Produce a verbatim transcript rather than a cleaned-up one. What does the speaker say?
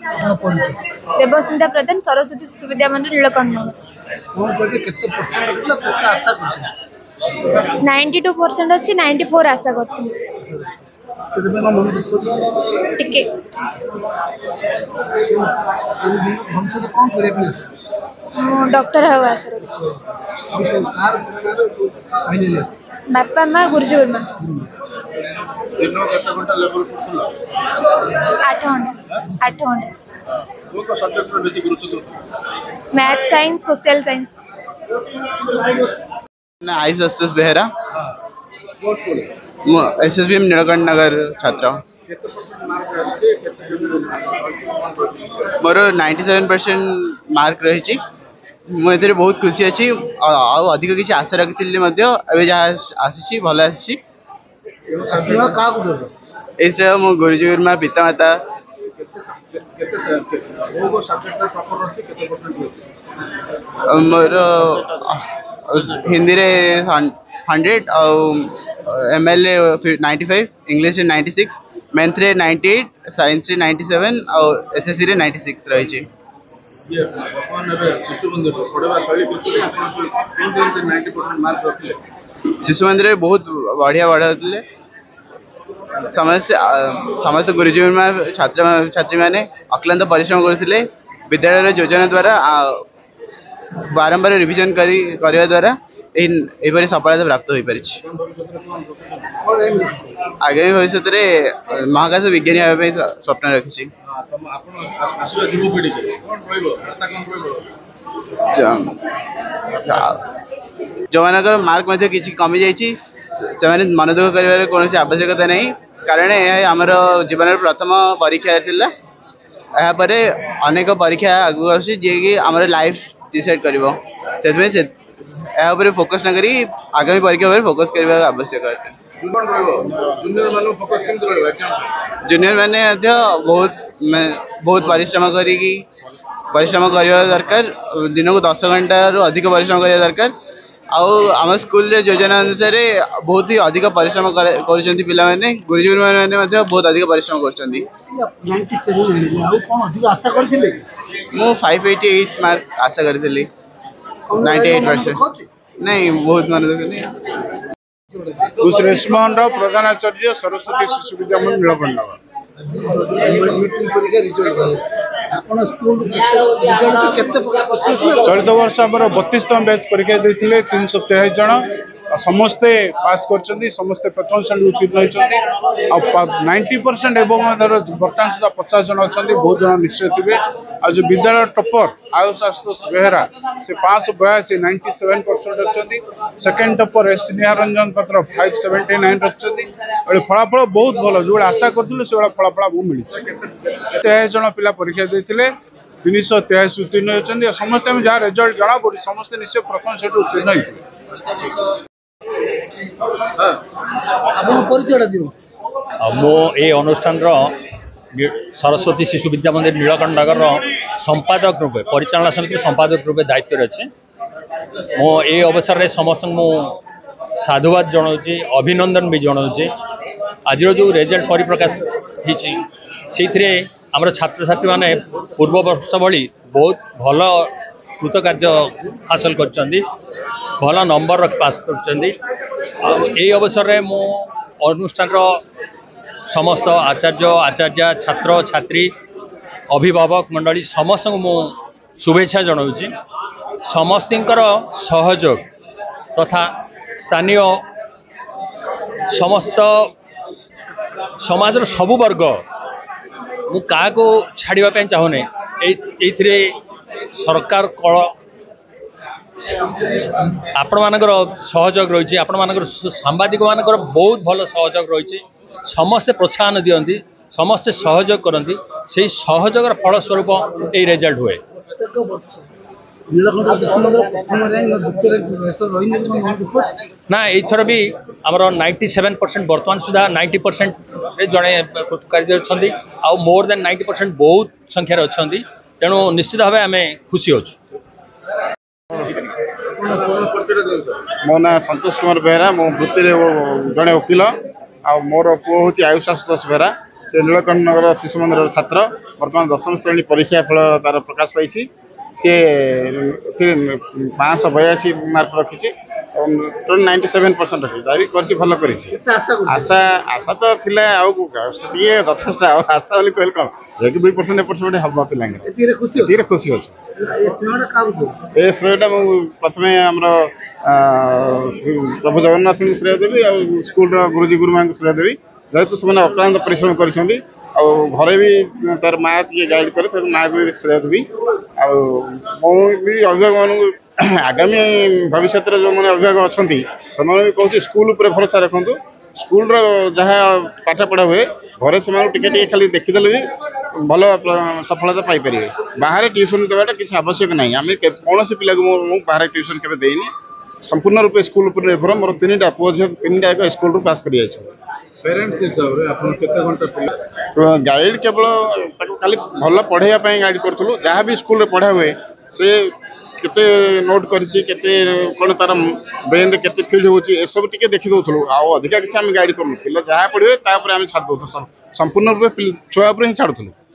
ଆପଣ ପରିଚୟ ଦେବସ୍ମିତା ପ୍ରଧାନ ସରସ୍ୱତୀ ଶିଶୁ ବିଦ୍ୟା ମନ୍ଦିର ନୀଳକଣ୍ଠ। କଣ କହିବେ କେତେ ପରସେଣ୍ଟ ରଖିଲା କେତେ ଆଶା କରିଥିଲେ? ନାଇଣ୍ଟି ଟୁ ପରସେଣ୍ଟ ଅଛି ନାଇଣ୍ଟି ଫୋର୍ ଆଶା କରିଥିଲି। ସେଥିପାଇଁ କଣ ମନ ଦୁଃଖ ଅଛି? ଟିକେ ଭବିଷ୍ୟତ କଣ କରିବା ପାଇଁ ଅଛି? ମୁଁ ଡକ୍ଟର ହେବା ଆଶା ରଖିଛି। ଆଉ କାହାର କାହାର କହିଲେ ବାପା ମା ଗୁରୁଜୀ ଗୁରୁମା। ଦିନ କେତେ ଘଣ୍ଟା ଲେବଲ କରୁଥିଲ? ଆଠ ଘଣ୍ଟା ଆଠ ଘଣ୍ଟା। କୋଉ କୋଉ ସବଜେକ୍ଟରେ ବେଶୀ ଗୁରୁତ୍ୱ ଦଉଥିଲ? Math science social science. ना आयुष अस्तिस बेहरा କୋଉ ସ୍କୁଲ? एसएसबीएम नीलकंठ नगर छात्र କେତେ ପରସେଣ୍ଟ ମାର୍କ ଅଛି? କେତେ मोर नाइंटी सेवन परसेंट मार्क रही मुझे बहुत खुशी अच्छी आउ अधिक किसी आशा रखी जहाँ आसी भल आसी मो गुरुजी गुरुमा पिता माता मोर हिंदी रे हंड्रेड एम एल नाइंटी फाइव इंग्लिश रे नाइंटी सिक्स मैथ रे नाइंटी एट साइंस रे नाइंटी सेवन और एसएससी रे नाइंटी सिक्स रही शिशु मंदिर बहुत बढ़िया बढ़ाते समस्त समस्त गुरुजी छात्र छात्री मैंने अक्लांत परिश्रम करते विद्यालय योजना द्वारा बारंबार रिविजन करी करने द्वारा यही सफलता प्राप्त हो पारी। आगामी भविष्य में महाकाश विज्ञानी होगा स्वप्न रखी जो मान मार्क किसी कमी जाने मन दुख कर कौन आवश्यकता नहीं कारण यह आमर जीवन प्रथम परीक्षा यापर अनेक परीक्षा आगू आस लाइफ डिसाइड कर फोकस न करी आगामी परीक्षा पर फोकस करने आवश्यक जूनियर मैंने बहुत बहुत परिश्रम करी परिश्रम करने दरकार दिन को दस घंटा रु अधिक परिश्रम करने दरकार आम स्कूल योजना अनुसार बहुत ही अधिक परिश्रम कर पाने गुरुजी गुरुमा मैंने बहुत अधिक परिश्रम कर फाइव एटी एट मार्क आशा करी नाइंटी एट परसेंट नहीं बहुत मन दुख नहीं। सुरेश मोहन राव प्रधानाचार्य सरस्वती शिशु विद्या मंदिर नीलकंठ चलित वर्ष आम बत्तीसतम बैच परीक्षा देते तीन सौ तेईस जन समस्ते पास कर समस्ते प्रथम श्रेणी उत्तीर्ण होती नाइंटी परसेंट एवं बर्तमान सुधा पचास जन अच्छा बहुत जन निश्चय थे आ जो विद्यालय टॉपर आयुष आशुतोष बेहरा से पाँच बयासी नाइंटी सेवन परसेंट अच्छा second topper S Sneharanjan Patra five seventy nine रखिंट फलाफल बहुत भल जो आशा करूँ से फलाफल आमको मिली तेईस जन पिला परीक्षा देते तीन सौ तेईस उत्तीर्ण होती समस्ते जहाँ रेजल्ट जना पड़ी समस्ते निश्चय प्रथम श्रेणी उत्तीर्ण होते मो ए अनुष्ठान सरस्वती शिशु विद्या मंदिर नीलकंठ नगर संपादक रूपे परिचालना समिति संपादक रूपे दायित्व अच्छे मो ए अवसर में समस्त मु साधुवाद जनाऊँच अभिनंदन भी जनाऊँच आज जो रिजल्ट परिप्रकाश होती आमर छात्र छात्री मैंने पूर्व वर्ष भली बहुत भल कृतकार्य हासिल कर भल नंबर रख पास कर अवसर में मो अनुष्ठान समस्त आचार्य आचार्य छात्र छात्री अभिभावक मंडली समस्त मु शुभेच्छा जनाऊँच समस्तर सहयोग तथा स्थानीय समस्त समाज सबु वर्ग मु क्या छाड़ापी चाहूनी ये सरकार कल आपण मानकर सहयोग रही आपण मानकर सांबादिक मानकर बहुत भल सहयोग रही समस्ते प्रोत्साहन दियंती समस्ते सहयोग करती से सहयोगर फलस्वरूप ये रिजल्ट हुए ना एथर भी आमर नाइंटी सेवन परसेंट बर्तमान सुधा नाइंटी परसेंट जड़े कार्य अच्छा मोर देन नाइंटी परसेंट बहुत संख्यार अच्छा तेणु निश्चित भाव आम खुशी अच्छु। मो ना संतोष कुमार बेहरा मो वृत्ति जड़े वकिल आ मोर पुओ हूँ आयुष आशुतोष बेहरा से नीलकंठ नगर शिशु मंदिर छात्र। बर्तमान दशम श्रेणी परीक्षा फल तार प्रकाश पाई सी पाँच बयासी मार्क रखी नाइंटी सेवेन परसेंट रखी भी कर भल कर केते आशा करथिले? आशा आशा तो थिला आगे यथेष्ट आशा बोली कहले कौन एक दुई परसेंट एपट सेपट हम पिला एतिरे खुशी धीरे खुशी अच्छे ए श्रेयटा काहू दो? ए श्रेयटा प्रथम आमर प्रभु जगन्नाथ को श्रेय देवी आ स्कूल गुरुजी गुरुमा को श्रेय देवी जेहेतु से अक्लांत परिश्रम कर घरे भी तार माँ टे गाइड करे माँ भी श्रेय देवी भी अभिभावक मान आगामी भविष्य जो मैंने अभिभावक अच्छा से भी कहूँ स्कूल उपर भरोसा रखु स्कूल जहाँ पाठ पढ़ा हुए घरे से टे खाली देखीदे भी भल सफलता पाइपर बाहर ट्यूशन देवाटा किसी आवश्यक ना आम कौन पिला को बाहर ट्यूशन के देनी संपूर्ण रूप स्कूल पर निर्भर मोर तीन टा पुओ झील तीन टा एक स्कूल पास कर पेरेंट्स हिसाब रे आपण केते घंटा पिला गाइड केवल खाली भल पढ़ाई गाइड करूँ जहाँ भी स्कूल रे पढ़ा हुए से केते नोट करिछि केते कोन तार ब्रेन रे केते फील होछि ए सब टिके देखि दउथलु आ अधिका किछि हम गाइड करनु पिला जहाँ पढ़िवे तापर हम छाड़ दउथु संपूर्ण रूप छुआ ऊपर ही छाड़ुथलु।